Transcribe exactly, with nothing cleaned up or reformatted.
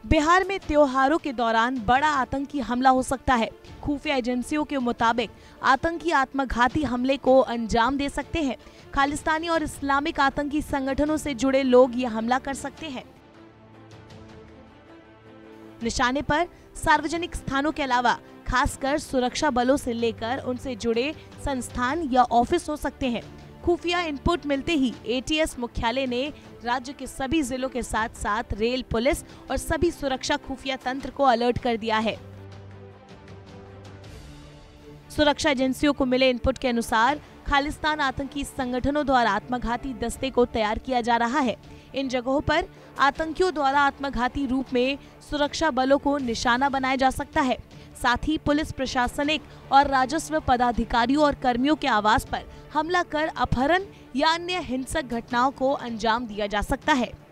बिहार में त्योहारों के दौरान बड़ा आतंकी हमला हो सकता है। खुफिया एजेंसियों के मुताबिक आतंकी आत्मघाती हमले को अंजाम दे सकते हैं। खालिस्तानी और इस्लामिक आतंकी संगठनों से जुड़े लोग ये हमला कर सकते हैं। निशाने पर सार्वजनिक स्थानों के अलावा खासकर सुरक्षा बलों से लेकर उनसे जुड़े संस्थान या ऑफिस हो सकते हैं। खुफिया इनपुट मिलते ही एटीएस मुख्यालय ने राज्य के सभी जिलों के साथ साथ रेल, पुलिस और सभी सुरक्षा खुफिया तंत्र को अलर्ट कर दिया है। सुरक्षा एजेंसियों को मिले इनपुट के अनुसार खालिस्तान आतंकी संगठनों द्वारा आत्मघाती दस्ते को तैयार किया जा रहा है। इन जगहों पर आतंकियों द्वारा आत्मघाती रूप में सुरक्षा बलों को निशाना बनाया जा सकता है। साथ ही पुलिस, प्रशासनिक और राजस्व पदाधिकारियों और कर्मियों के आवास पर हमला कर अपहरण या अन्य हिंसक घटनाओं को अंजाम दिया जा सकता है।